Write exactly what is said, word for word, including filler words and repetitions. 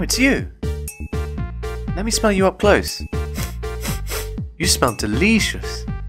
it's you. Let me smell you up close. You smell delicious.